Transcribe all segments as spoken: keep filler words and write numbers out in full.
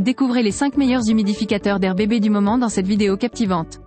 Découvrez les cinq meilleurs humidificateurs d'air bébé du moment dans cette vidéo captivante.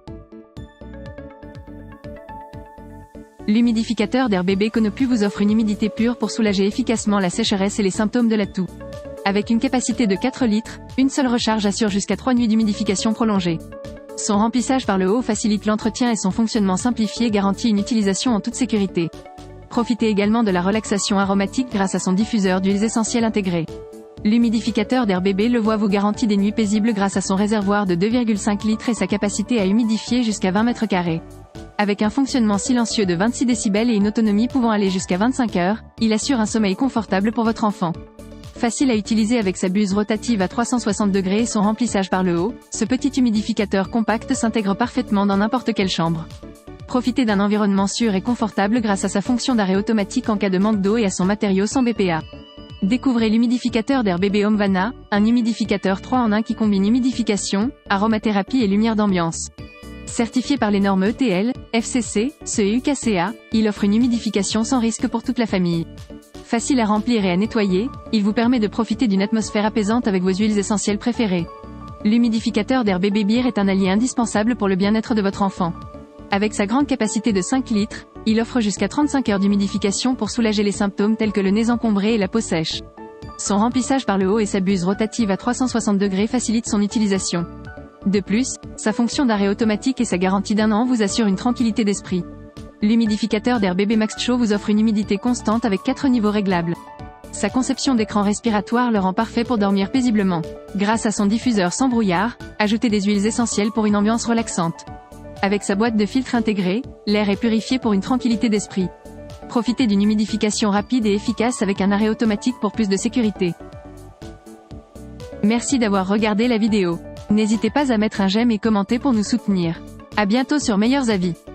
L'humidificateur d'air bébé Konopu vous offre une humidité pure pour soulager efficacement la sécheresse et les symptômes de la toux. Avec une capacité de quatre litres, une seule recharge assure jusqu'à trois nuits d'humidification prolongée. Son remplissage par le haut facilite l'entretien et son fonctionnement simplifié garantit une utilisation en toute sécurité. Profitez également de la relaxation aromatique grâce à son diffuseur d'huiles essentielles intégrées. L'humidificateur d'air bébé Levoit vous garantit des nuits paisibles grâce à son réservoir de deux virgule cinq litres et sa capacité à humidifier jusqu'à vingt mètres carrés. Avec un fonctionnement silencieux de vingt-six décibels et une autonomie pouvant aller jusqu'à vingt-cinq heures, il assure un sommeil confortable pour votre enfant. Facile à utiliser avec sa buse rotative à trois cent soixante degrés et son remplissage par le haut, ce petit humidificateur compact s'intègre parfaitement dans n'importe quelle chambre. Profitez d'un environnement sûr et confortable grâce à sa fonction d'arrêt automatique en cas de manque d'eau et à son matériau sans B P A. Découvrez l'humidificateur d'air bébé Omvana, un humidificateur trois en un qui combine humidification, aromathérapie et lumière d'ambiance. Certifié par les normes E T L, F C C, C E U K C A, il offre une humidification sans risque pour toute la famille. Facile à remplir et à nettoyer, il vous permet de profiter d'une atmosphère apaisante avec vos huiles essentielles préférées. L'humidificateur d'air bébé Beer est un allié indispensable pour le bien-être de votre enfant. Avec sa grande capacité de cinq litres, il offre jusqu'à trente-cinq heures d'humidification pour soulager les symptômes tels que le nez encombré et la peau sèche. Son remplissage par le haut et sa buse rotative à trois cent soixante degrés facilitent son utilisation. De plus, sa fonction d'arrêt automatique et sa garantie d'un an vous assurent une tranquillité d'esprit. L'humidificateur d'air bébé Max Chaud vous offre une humidité constante avec quatre niveaux réglables. Sa conception d'écran respiratoire le rend parfait pour dormir paisiblement. Grâce à son diffuseur sans brouillard, ajoutez des huiles essentielles pour une ambiance relaxante. Avec sa boîte de filtre intégrée, l'air est purifié pour une tranquillité d'esprit. Profitez d'une humidification rapide et efficace avec un arrêt automatique pour plus de sécurité. Merci d'avoir regardé la vidéo. N'hésitez pas à mettre un j'aime et commenter pour nous soutenir. À bientôt sur Meilleurs Avis.